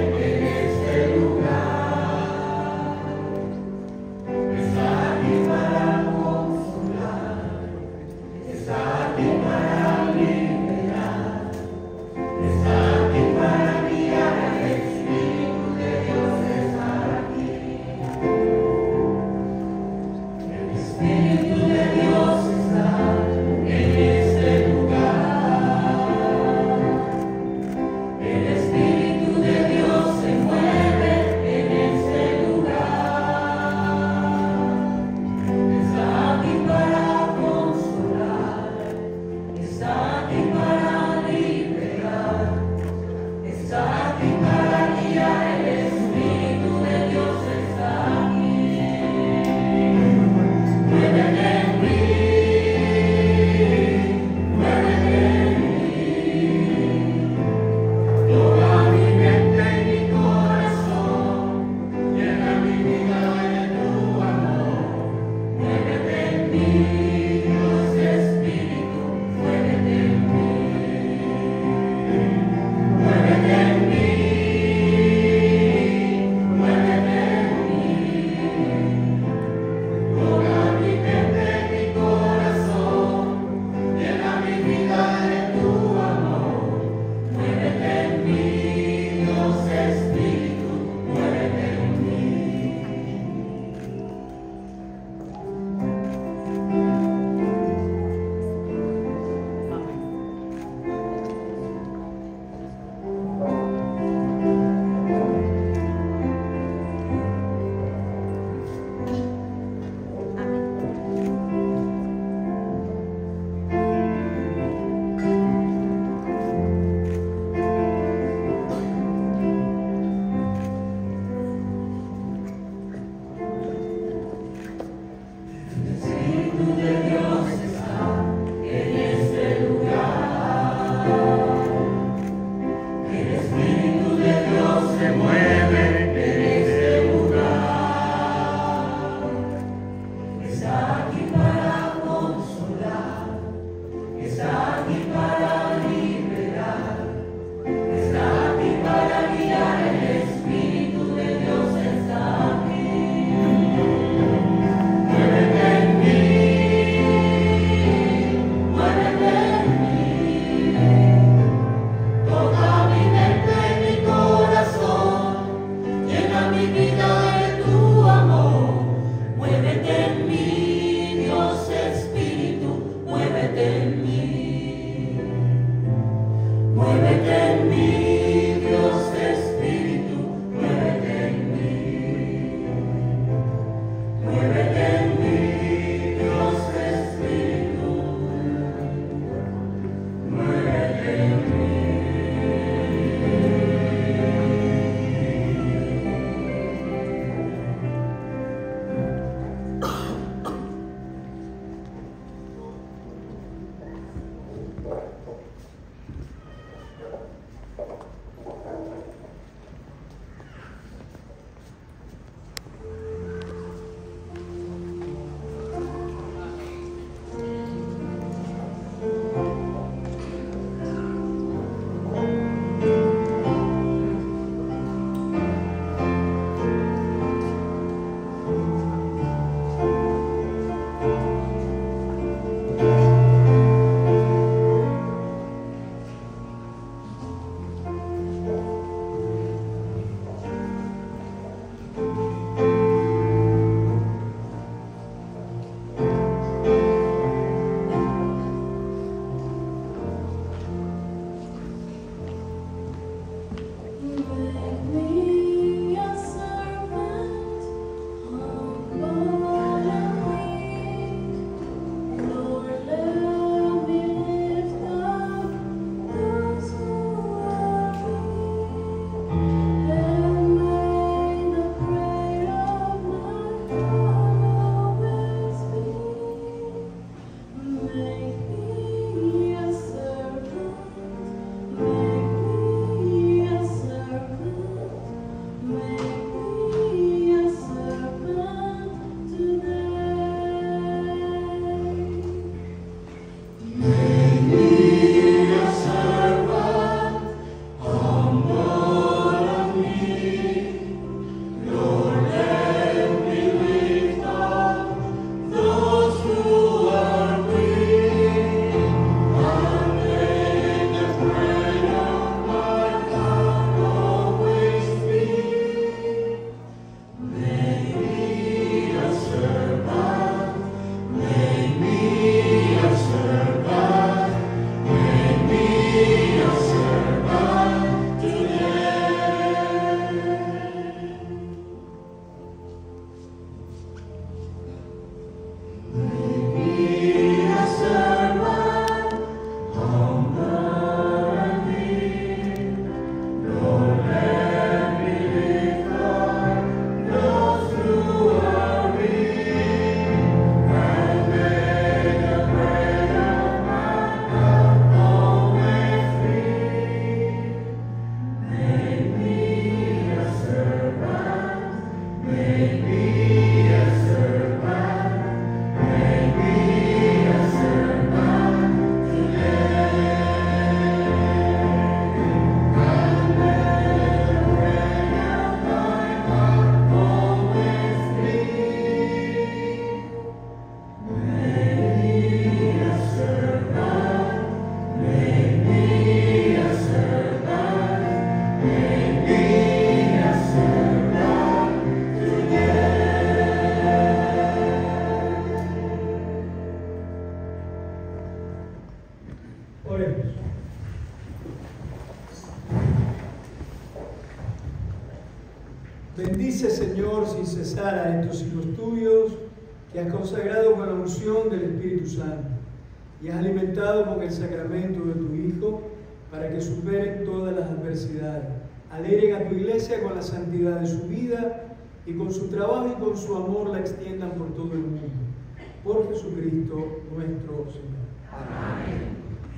Bendice, Señor, sin cesar a estos hijos tuyos que has consagrado con la unción del Espíritu Santo y has alimentado con el sacramento de tu Hijo para que superen todas las adversidades. Alegren a tu iglesia con la santidad de su vida y con su trabajo y con su amor la extiendan por todo el mundo. Por Jesucristo nuestro Señor. Amén.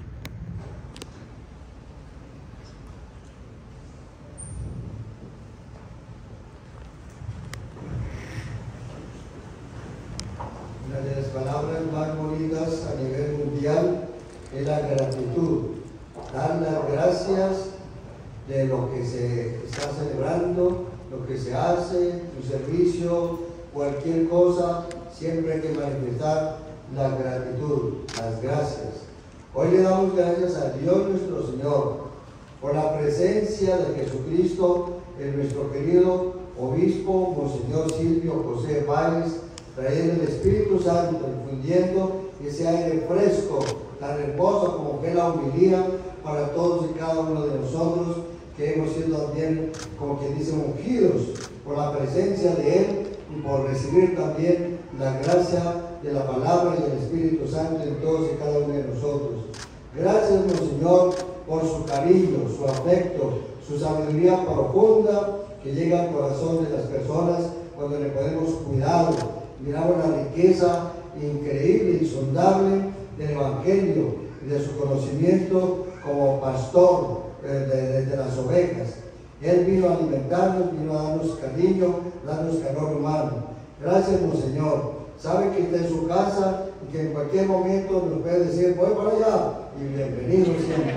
Una de las palabras más bonitas a nivel mundial es la gratitud. Dar las gracias de lo que se está celebrando, lo que se hace, tu servicio, cualquier cosa, siempre hay que manifestar la gratitud, las gracias. Hoy le damos gracias a Dios nuestro Señor por la presencia de Jesucristo en nuestro querido obispo, Monseñor Silvio José Valles, trayendo el Espíritu Santo, infundiendo ese aire fresco, tan hermoso como fue la homilía para todos y cada uno de nosotros, que hemos sido también, como quien dice, ungidos por la presencia de Él y por recibir también la gracia de la palabra y del Espíritu Santo en todos y cada uno de nosotros. Gracias, Monseñor, por su cariño, su afecto, su sabiduría profunda que llega al corazón de las personas cuando le ponemos cuidado. Miramos la riqueza increíble, insondable del Evangelio y de su conocimiento como pastor de, de, de las ovejas. Él vino a alimentarnos, vino a darnos cariño, darnos calor humano. Gracias, Monseñor. Sabe que está en su casa y que en cualquier momento nos puede decir, voy para allá, y bienvenido siempre.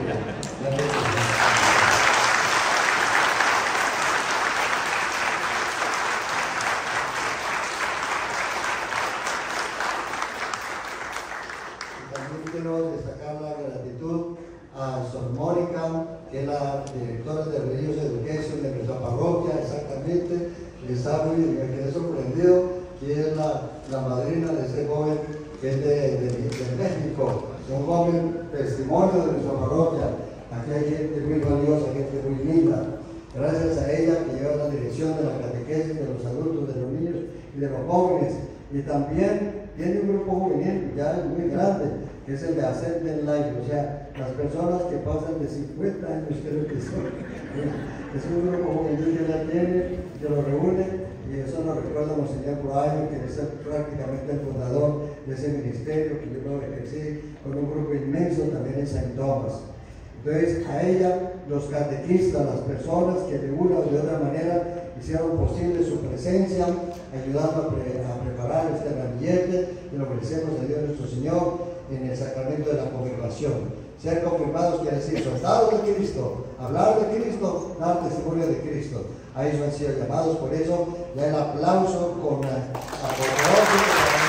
Quiero destacar la gratitud a Sor Mónica, que es la directora de Religious Education de nuestra parroquia, exactamente, que está muy, me quedé sorprendido, que es la, la madrina de ese joven que es de, de, de México, un joven testimonio de nuestra parroquia. Aquí hay gente muy valiosa, gente muy linda. Gracias a ella que lleva la dirección de la catequesis de los adultos, de los niños y de los jóvenes. Y también tiene un grupo juvenil ya muy grande, que es el de Ascendent Life, o sea, las personas que pasan de cincuenta años, creo que son. Es un grupo juvenil que ya tiene, que lo reúne, y eso nos recuerda Monseñor Proaño, que es prácticamente el fundador de ese ministerio, que yo lo ejercí con un grupo inmenso también en Saint Thomas. Entonces, a ella, los catequistas, las personas que de una o de otra manera hicieron posible su presencia, ayudando a, pre a preparar este ramillete, y lo ofrecemos a Dios nuestro Señor en el sacramento de la confirmación. Ser confirmados quiere decir soldados de Cristo, hablar de Cristo, dar testimonio de Cristo. A eso han sido llamados, por eso da el aplauso con la apoteosis.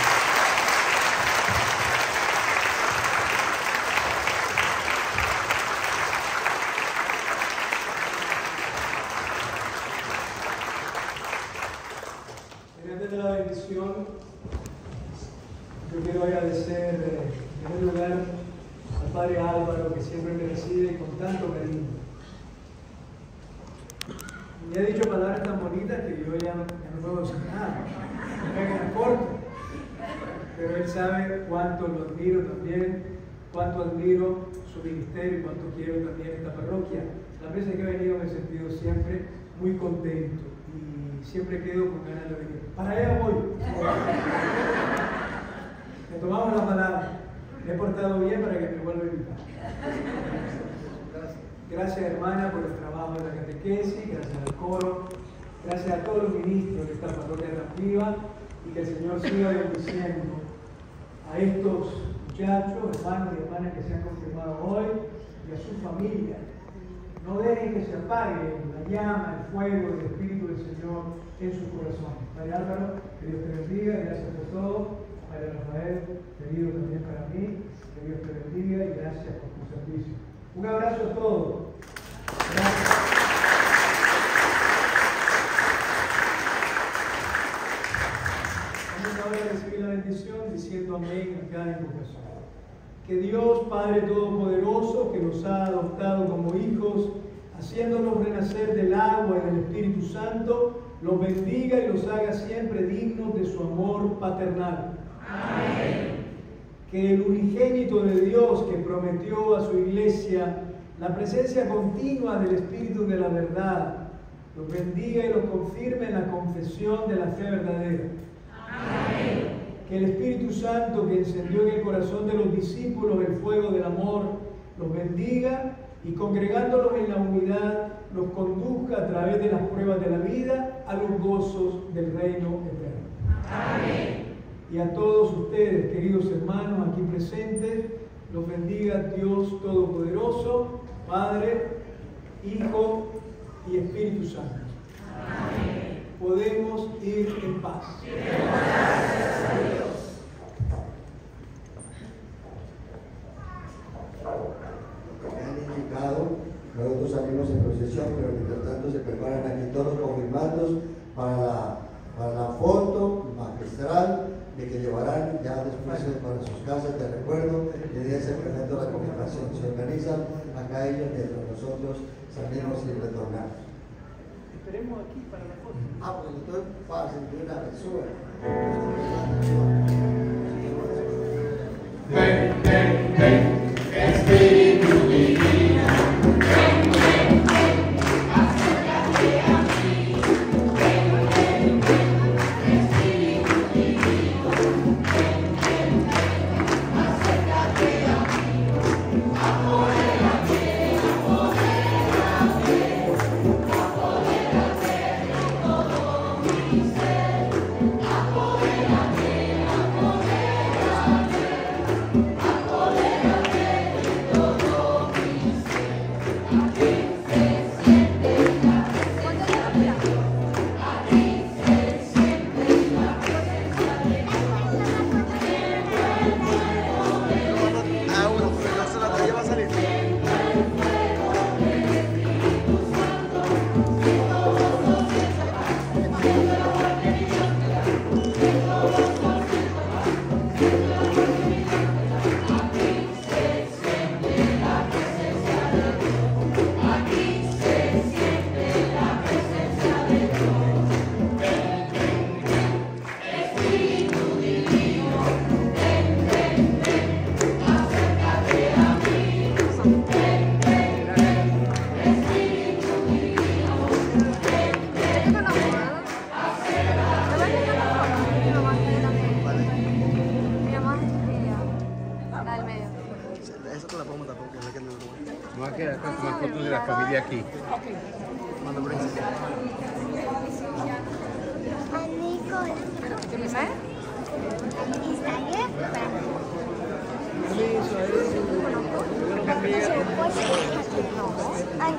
Yo quiero agradecer eh, en primer lugar al Padre Álvaro, que siempre me recibe con tanto cariño. Me ha dicho palabras tan bonitas que yo ya, ya no puedo decir nada, me quedan corto. Pero él sabe cuánto lo admiro también, cuánto admiro su ministerio y cuánto quiero también esta parroquia. Las veces que he venido me he sentido siempre muy contento y siempre quedo con ganas de venir. Para allá voy. Me tomamos la palabra. Me he portado bien para que me vuelva a invitar. Gracias, hermana, por el trabajo de la catequesis, gracias al coro, gracias a todos los ministros de esta parroquia tan viva, y que el Señor siga bendiciendo a estos muchachos, hermanos y hermanas que se han confirmado hoy, y a su familia. No dejen que se apague la llama, el fuego del Espíritu del Señor en sus corazones. Padre Álvaro, que Dios te bendiga, gracias por todo. Padre Rafael, querido también para mí, que Dios te bendiga y gracias por tu servicio. Un abrazo a todos. Gracias. Vamos ahora a recibir la bendición diciendo amén a cada invocación. Que Dios, Padre Todopoderoso, que nos ha adoptado como hijos, haciéndonos renacer del agua y del Espíritu Santo, los bendiga y los haga siempre dignos de su amor paternal. Amén. Que el unigénito de Dios, que prometió a su iglesia la presencia continua del Espíritu de la verdad, los bendiga y los confirme en la confesión de la fe verdadera. Amén. Que el Espíritu Santo, que encendió en el corazón de los discípulos el fuego del amor, los bendiga y, congregándolos en la unidad, los conduzca a través de las pruebas de la vida a los gozos del reino eterno. Amén. Y a todos ustedes, queridos hermanos aquí presentes, los bendiga Dios Todopoderoso, Padre, Hijo y Espíritu Santo. Amén. Podemos ir en paz. Gracias a Dios. Me han indicado, nosotros salimos en procesión, pero mientras tanto se preparan aquí todos los confirmandos para la, para la foto magistral de que llevarán ya después para sus casas de recuerdo el día de ese evento de la confirmación. Se organizan acá ellos mientras nosotros salimos y retornamos. Esperemos aquí para la foto. Ah, pues entonces pasen de una vez, suban. Ven, ven, ven, Espíritu Divino, ven, ven, ven, acércate a mí. Ven, ven, ven, Espíritu Divino, ven, ven, ven, acércate a mí. Apodérate, apodérate, apodérate de todo mi ser. Apodérate, apodérate. No va a quedar con tomar fotos de la familia aquí. Manda por ahí. Ay,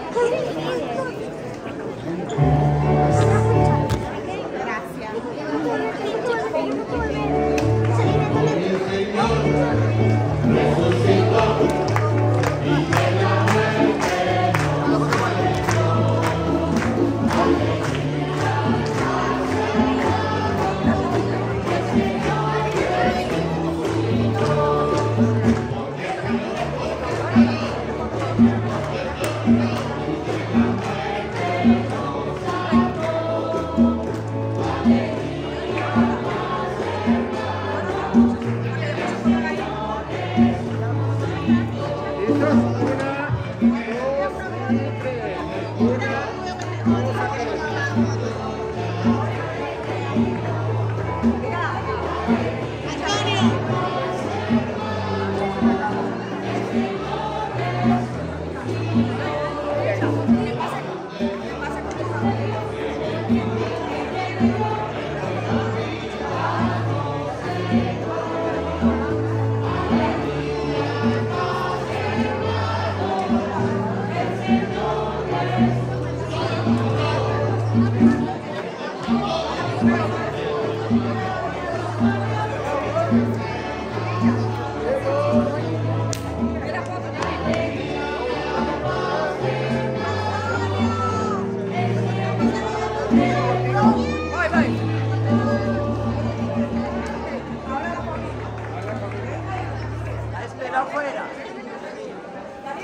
Afuera.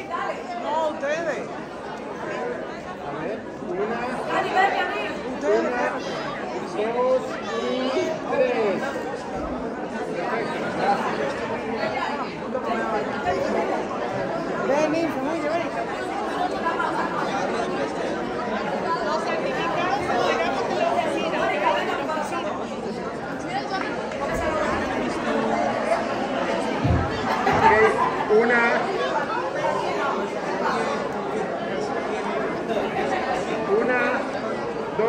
No, ustedes. A ver, una, Ustedes.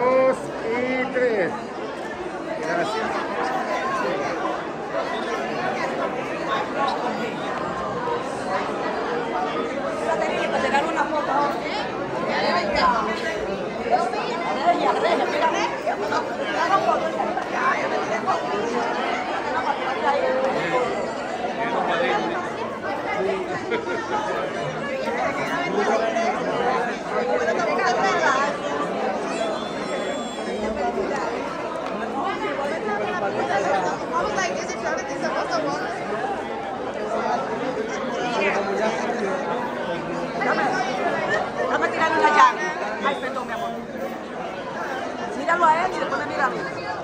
dos y tres. Gracias. Para sacar una foto. Dame tirar una llave. Ay, perdón, mi amor. Míralo a él y después me mira a mí.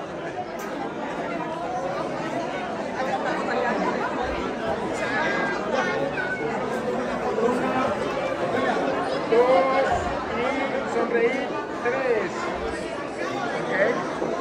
Dos y sonreír. Tres. Ok.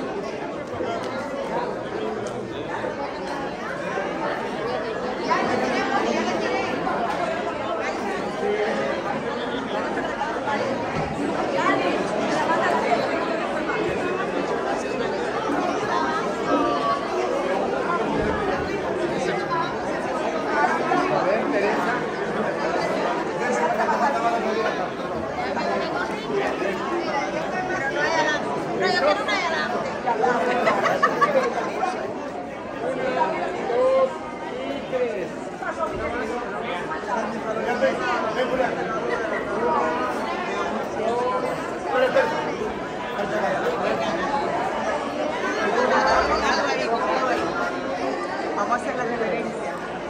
Vamos a hacer la reverencia.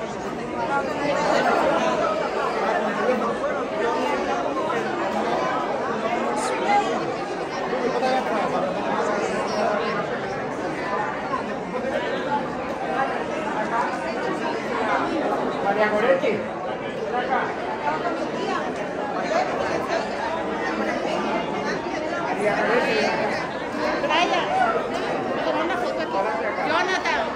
María Goretti, ven acá. María Goretti. Brian, toma una foto aquí. Jonathan.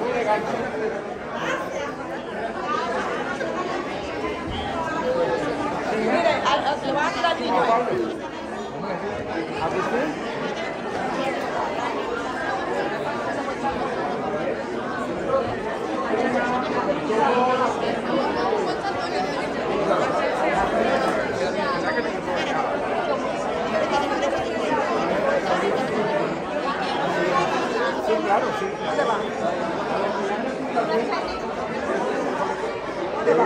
Gracias. Le vas a tirar al niño. ¿Agustín? Sí, claro, sí. ¿Dónde va? ¿Dónde va?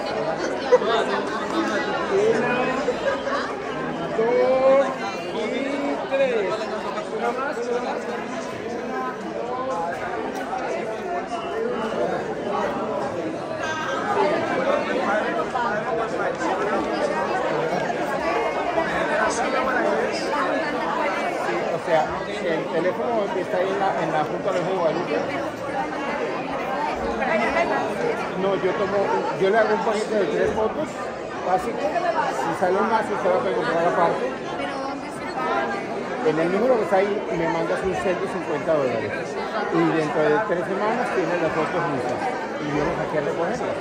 Dos y tres. Una más, una más. O sea, el teléfono que está ahí en la, en la Junta de Guadalupe. No, yo tomo, yo le hago un paquete de tres fotos básico. Si sale más, usted va a comprar aparte. En el número que está ahí me mandas un cel de cincuenta dólares. Y dentro de tres semanas tienes las fotos listas. Y vienes aquí a recogerlas.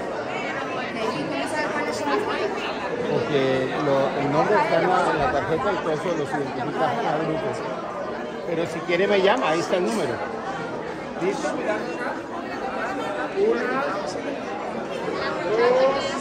Porque lo, el nombre está en la, en la tarjeta y todo eso los identifica a grupos. Pero si quiere me llama, ahí está el número. ¿Listo? Una, dos,